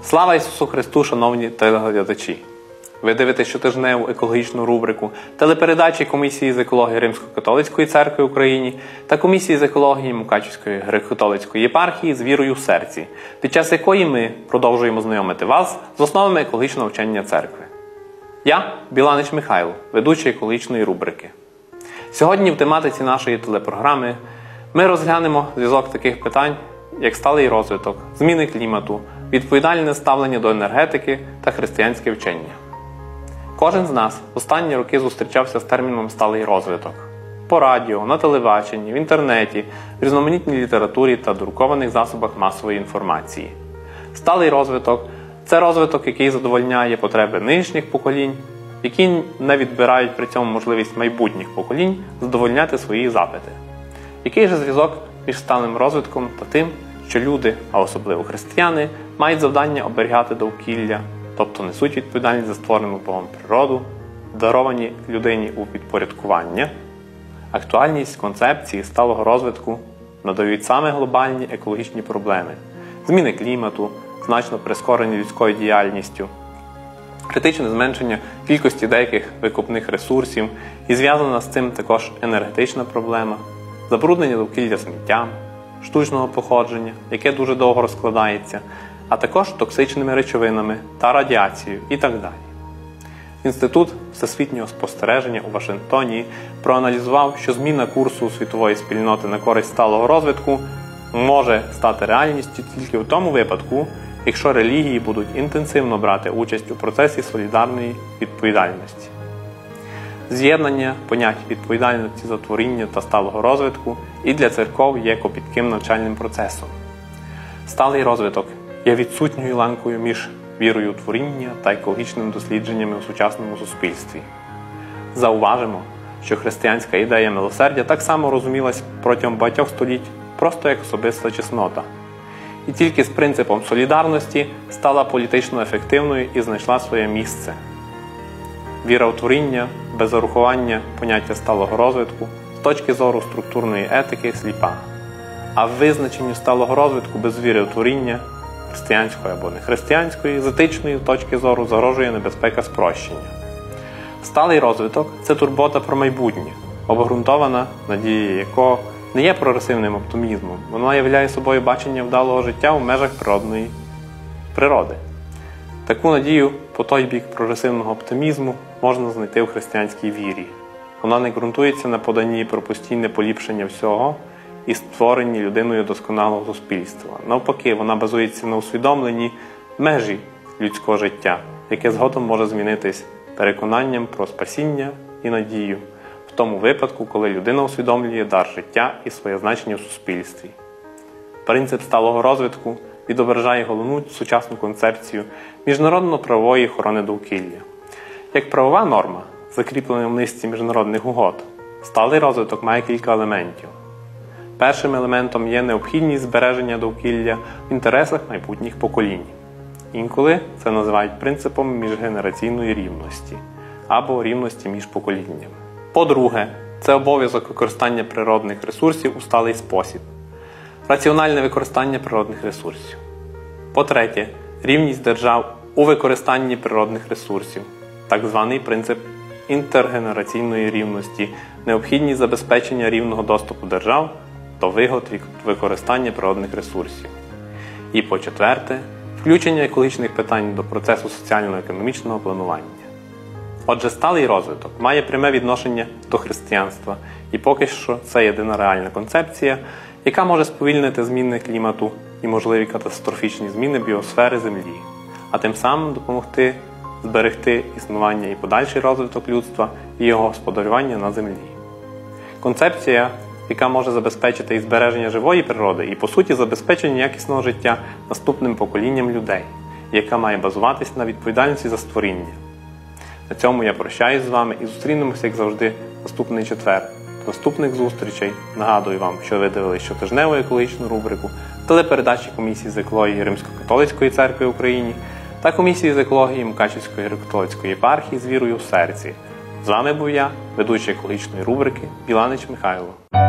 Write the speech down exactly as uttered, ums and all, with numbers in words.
Слава Ісусу Христу, шановні телеглядачі! Ви дивитесь щотижневу екологічну рубрику телепередачі Комісії з екології Римсько-католицької церкви в Україні та Комісії з екології Мукачівської греко-католицької єпархії з вірою в серці, під час якої ми продовжуємо знайомити вас з основами екологічного вчення церкви. Я – Біланич Михайло, ведучий екологічної рубрики. Сьогодні в тематиці нашої телепрограми ми розглянемо зв'язок таких питань, як сталий розвиток, зміни клімату, відповідальне ставлення до енергетики та християнське вчення. Кожен з нас в останні роки зустрічався з терміном «сталий розвиток» по радіо, на телебаченні, в інтернеті, в різноманітній літературі та друкованих засобах масової інформації. Сталий розвиток – це розвиток, який задовольняє потреби нинішніх поколінь, які не відбирають при цьому можливість майбутніх поколінь задовольняти свої запити. Який же зв'язок між сталим розвитком та тим, що люди, а особливо християни, мають завдання оберігати довкілля, тобто несуть відповідальність за створену Богом природу, даровані людині у підпорядкування? Актуальність концепції сталого розвитку надають саме глобальні екологічні проблеми – зміни клімату, значно прискорені людською діяльністю, критичне зменшення кількості деяких викопних ресурсів і зв'язана з цим також енергетична проблема, забруднення довкілля сміттям, штучного походження, яке дуже довго розкладається, а також токсичними речовинами та радіацією і так далі. Інститут всесвітнього спостереження у Вашингтоні проаналізував, що зміна курсу світової спільноти на користь сталого розвитку може стати реальністю тільки в тому випадку, якщо релігії будуть інтенсивно брати участь у процесі солідарної відповідальності. З'єднання понять відповідальності за творіння та сталого розвитку і для церков є копітким навчальним процесом. Сталий розвиток є відсутньою ланкою між вірою у творіння та екологічними дослідженнями у сучасному суспільстві. Зауважимо, що християнська ідея милосердя так само розумілась протягом багатьох століть просто як особиста чеснота. І тільки з принципом солідарності стала політично ефективною і знайшла своє місце. Віра у творіння без урахування поняття сталого розвитку з точки зору структурної етики сліпа. А в визначенню сталого розвитку без віри у творіння християнської або нехристиянської, з етичної точки зору загрожує небезпека спрощення. Сталий розвиток – це турбота про майбутнє, обґрунтована надія якого не є прогресивним оптимізмом, вона являє собою бачення вдалого життя у межах природної природи. Таку надію по той бік прогресивного оптимізму можна знайти в християнській вірі. Вона не ґрунтується на поданні про постійне поліпшення всього і створенні людиною досконалого суспільства. Навпаки, вона базується на усвідомленні межі людського життя, яке згодом може змінитись переконанням про спасіння і надію, в тому випадку, коли людина усвідомлює дар життя і своє значення в суспільстві. Принцип сталого розвитку відображає головну сучасну концепцію міжнародно-правової охорони довкілля. Як правова норма, закріплена в низці міжнародних угод, сталий розвиток має кілька елементів. Першим елементом є необхідність збереження довкілля в інтересах майбутніх поколінь. Інколи це називають принципом міжгенераційної рівності або рівності між поколіннями. По-друге, це обов'язок використання природних ресурсів у сталий спосіб. Раціональне використання природних ресурсів. По-третє, рівність держав у використанні природних ресурсів. Так званий принцип інтергенераційної рівності, необхідність забезпечення рівного доступу держав до вигод від використання природних ресурсів. І по-четверте, включення екологічних питань до процесу соціально-економічного планування. Отже, сталий розвиток має пряме відношення до християнства, і поки що це єдина реальна концепція, яка може сповільнити зміни клімату і можливі катастрофічні зміни біосфери Землі, а тим самим допомогти зберегти існування і подальший розвиток людства і його господарювання на Землі. Концепція, яка може забезпечити і збереження живої природи, і, по суті, забезпечення якісного життя наступним поколінням людей, яка має базуватись на відповідальності за створіння. На цьому я прощаюсь з вами і зустрінемося, як завжди, наступний четвер. До наступних зустрічей. Нагадую вам, що ви дивились щотижневу екологічну рубрику телепередачі Комісії з екології Римсько-католицької церкви в Україні та Комісії з екології Мукачівської греко-католицької єпархії з вірою в серці. З вами був я, ведучий екологічної рубрики Біланич Михайло.